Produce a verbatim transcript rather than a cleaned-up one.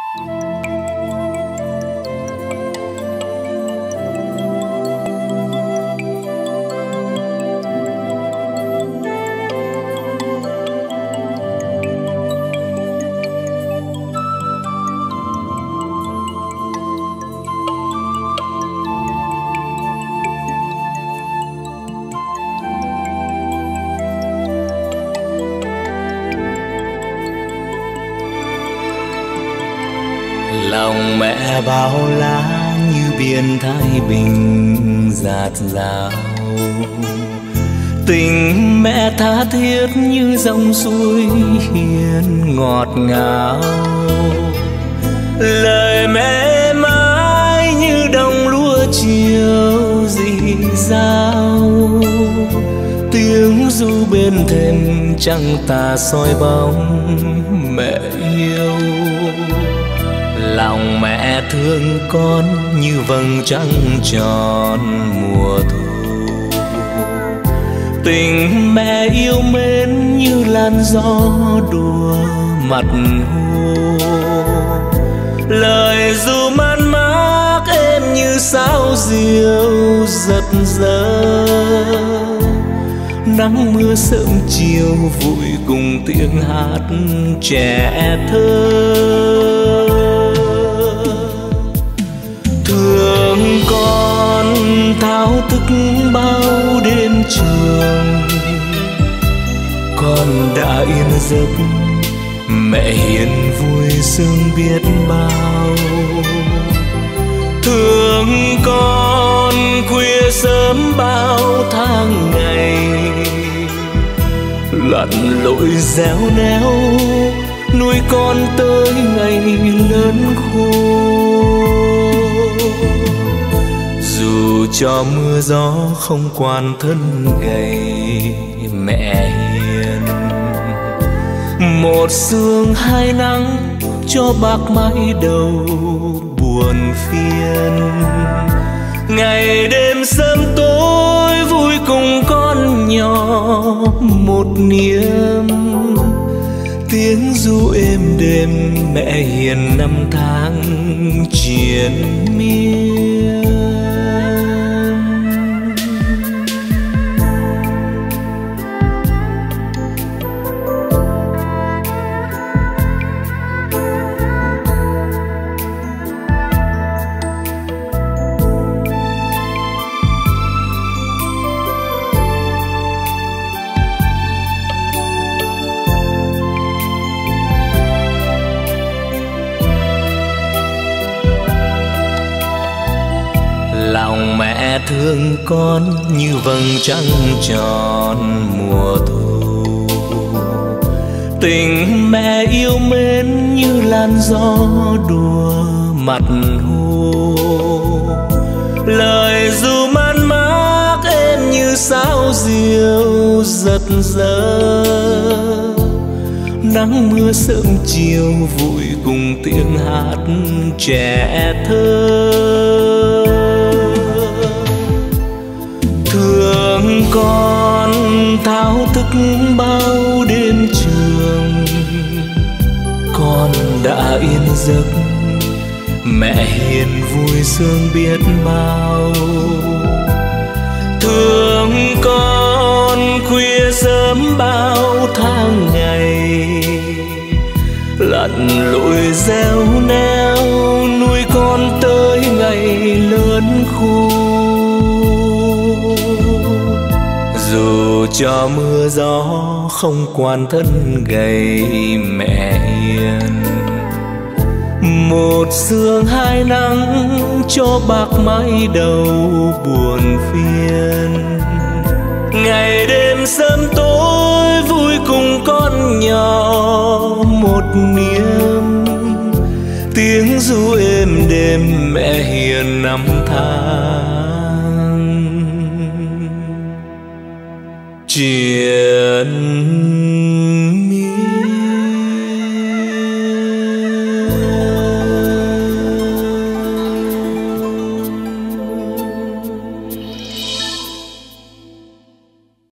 Lòng mẹ bao la như biển Thái Bình dạt dào, tình mẹ tha thiết như dòng suối hiền ngọt ngào. Lời mẹ mãi như đồng lúa chiều rì rào, tiếng ru bên thềm trăng tà soi bóng mẹ yêu. Lòng mẹ thương con như vầng trăng tròn mùa thu, tình mẹ yêu mến như làn gió đùa mặt hồ. Lời ru man mác êm như sáo diều giật giơ, nắng mưa sớm chiều vui cùng tiếng hát trẻ thơ. Thương con thao thức bao đêm trường, con đã yên giấc mẹ hiền vui sương biết bao. Thương con khuya sớm bao tháng ngày, lặn lội réo néo nuôi con tới ngày lớn khôn. Dù cho mưa gió không quan thân gầy mẹ hiền, một sương hai nắng cho bạc mái đầu buồn phiền. Ngày đêm sớm tối vui cùng con nhỏ một niềm, tiếng ru êm đêm mẹ hiền năm tháng triền miên. Lòng mẹ thương con như vầng trăng tròn mùa thu, tình mẹ yêu mến như làn gió đùa mặt hồ. Lời ru man mác êm như sáo diều giật giơ, nắng mưa sớm chiều vui cùng tiếng hát trẻ thơ. Thương con thao thức bao đêm trường, con đã yên giấc mẹ hiền vui sương biết bao. Thương con khuya sớm bao tháng ngày, lặn lội réo neo nuôi con tới ngày lớn khôn. Dù cho mưa gió không quan thân gầy mẹ hiền, một sương hai nắng cho bạc mái đầu buồn phiền. Ngày đêm sớm tối vui cùng con nhỏ một niềm, tiếng ru êm đêm mẹ hiền năm tháng triền